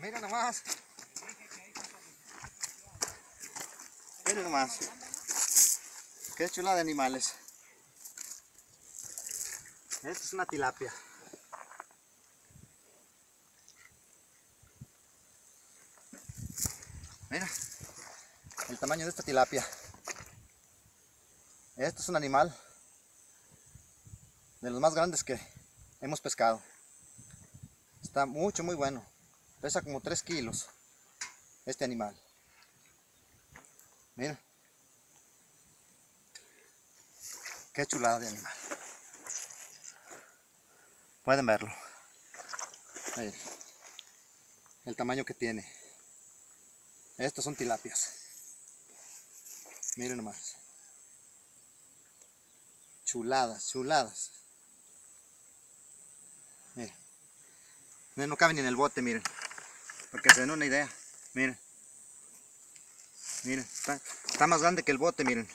Mira nomás. Mira nomás. Qué chula de animales. Esta es una tilapia. Mira el tamaño de esta tilapia. Este es un animal de los más grandes que hemos pescado. Está muy bueno. Pesa como 3 kilos este animal. Mira. Qué chulada de animal. Pueden verlo. Ahí. El tamaño que tiene. Estos son tilapias. Miren nomás. Chuladas, chuladas. Miren. No caben ni en el bote, miren. Porque se den una idea. Miren. Miren. Está más grande que el bote, miren.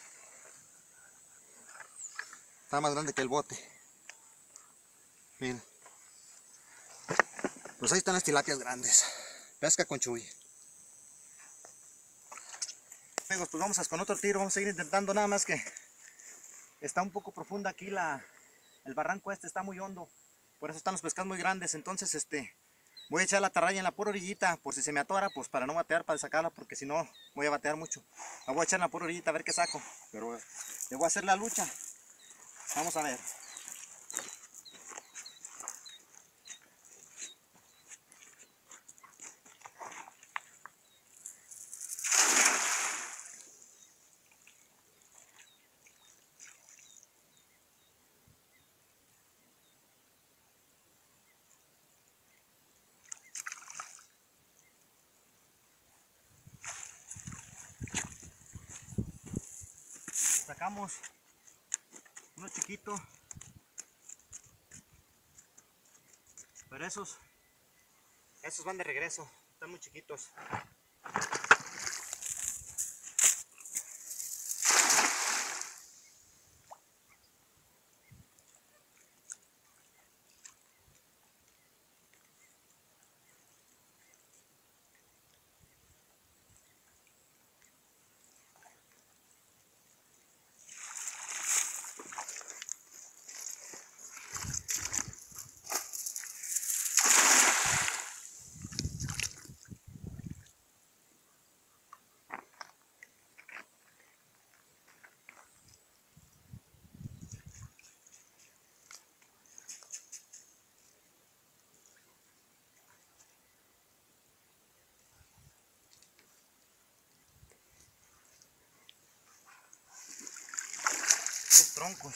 Está más grande que el bote. Miren. Pues ahí están las tilapias grandes. Pesca con Chuy. Amigos, pues vamos con otro tiro. Vamos a seguir intentando, nada más que está un poco profunda aquí el barranco este, está muy hondo. Por eso están los pescados muy grandes. Entonces voy a echar la atarraya en la pura orillita. Por si se me atora, pues para no batear, para sacarla. Porque si no voy a batear mucho. La voy a echar en la pura orillita a ver qué saco. Pero le voy a hacer la lucha. Vamos a ver. Sacamos uno chiquito, pero esos van de regreso, están muy chiquitos. Los troncos.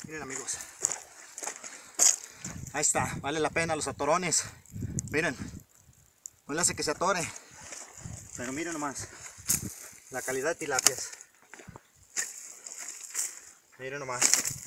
Miren amigos. Ahí está, vale la pena los atorones. Miren, no le hace que se atore. Pero miren nomás la calidad de tilapias. Miren nomás.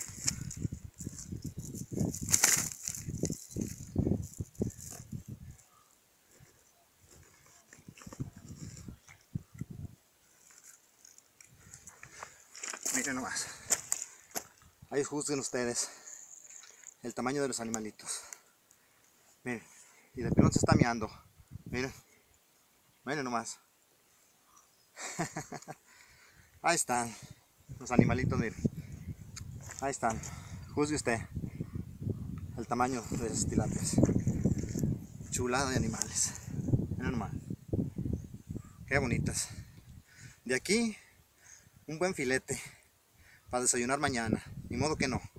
Miren nomás. Ahí juzguen ustedes el tamaño de los animalitos. Miren, y de pelón se está meando. Miren, miren nomás. Ahí están los animalitos, miren. Ahí están. Juzgue usted el tamaño de esas tilapias. Chulada de animales. Miren nomás. Qué bonitas. De aquí, un buen filete para desayunar mañana. Ni modo que no.